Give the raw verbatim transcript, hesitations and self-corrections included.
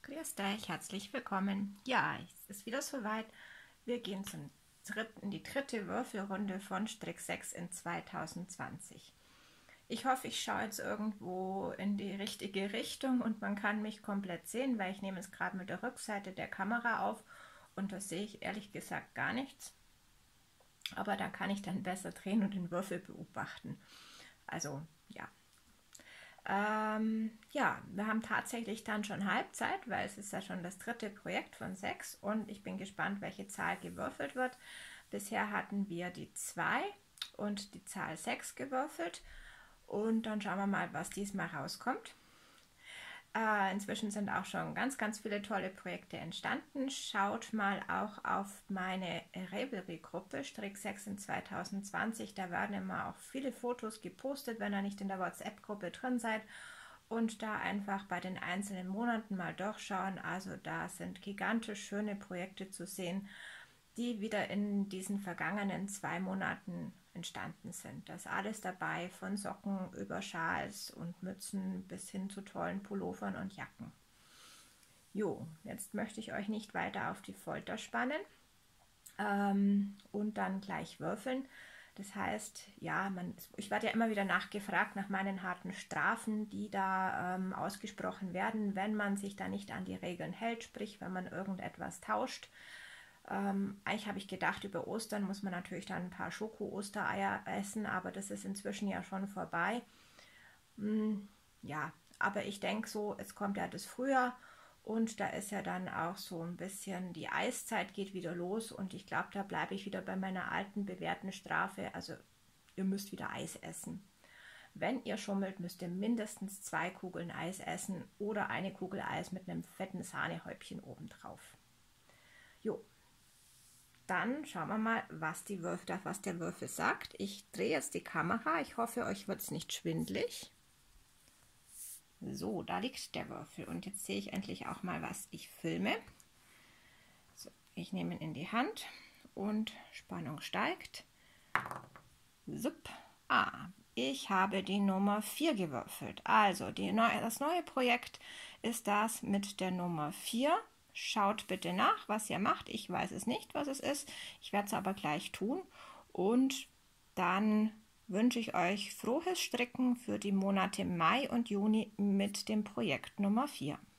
Grüß dich, herzlich willkommen. Ja, es ist wieder soweit. Wir gehen zum dritten, in die dritte Würfelrunde von Strick sechs in zweitausendzwanzig. Ich hoffe, ich schaue jetzt irgendwo in die richtige Richtung und man kann mich komplett sehen, weil ich nehme es gerade mit der Rückseite der Kamera auf und da sehe ich ehrlich gesagt gar nichts. Aber da kann ich dann besser drehen und den Würfel beobachten. Also ja. Ähm, ja, wir haben tatsächlich dann schon Halbzeit, weil es ist ja schon das dritte Projekt von sechs und ich bin gespannt, welche Zahl gewürfelt wird. Bisher hatten wir die zwei und die Zahl sechs gewürfelt und dann schauen wir mal, was diesmal rauskommt. Äh, inzwischen sind auch schon ganz, ganz viele tolle Projekte entstanden. Schaut mal auch auf meine Ravelry-Gruppe Strick sechs in zweitausendzwanzig. Da werden immer auch viele Fotos gepostet, wenn ihr nicht in der WhatsApp-Gruppe drin seid. Und da einfach bei den einzelnen Monaten mal durchschauen. Also da sind gigantisch schöne Projekte zu sehen, die wieder in diesen vergangenen zwei Monaten entstanden sind. Da ist alles dabei, von Socken über Schals und Mützen bis hin zu tollen Pullovern und Jacken. Jo, jetzt möchte ich euch nicht weiter auf die Folter spannen ähm, und dann gleich würfeln. Das heißt, ja, man, ich werde ja immer wieder nachgefragt nach meinen harten Strafen, die da ähm, ausgesprochen werden, wenn man sich da nicht an die Regeln hält, sprich, wenn man irgendetwas tauscht. Ähm, eigentlich habe ich gedacht, über Ostern muss man natürlich dann ein paar Schoko-Ostereier essen, aber das ist inzwischen ja schon vorbei. Hm, ja, aber ich denke so, es kommt ja das Frühjahr und da ist ja dann auch so ein bisschen, die Eiszeit geht wieder los und ich glaube, da bleibe ich wieder bei meiner alten bewährten Strafe. Also ihr müsst wieder Eis essen. Wenn ihr schummelt, müsst ihr mindestens zwei Kugeln Eis essen oder eine Kugel Eis mit einem fetten Sahnehäubchen obendrauf. Jo, dann schauen wir mal, was, die Würfel, was der Würfel sagt. Ich drehe jetzt die Kamera. Ich hoffe, euch wird es nicht schwindelig. So, da liegt der Würfel. Und jetzt sehe ich endlich auch mal, was ich filme. So, ich nehme ihn in die Hand und Spannung steigt. Sup. Ah, ich habe die Nummer vier gewürfelt. Also, die, das neue Projekt ist das mit der Nummer vier. Schaut bitte nach, was ihr macht. Ich weiß es nicht, was es ist. Ich werde es aber gleich tun. Und dann wünsche ich euch frohes Stricken für die Monate Mai und Juni mit dem Projekt Nummer vier.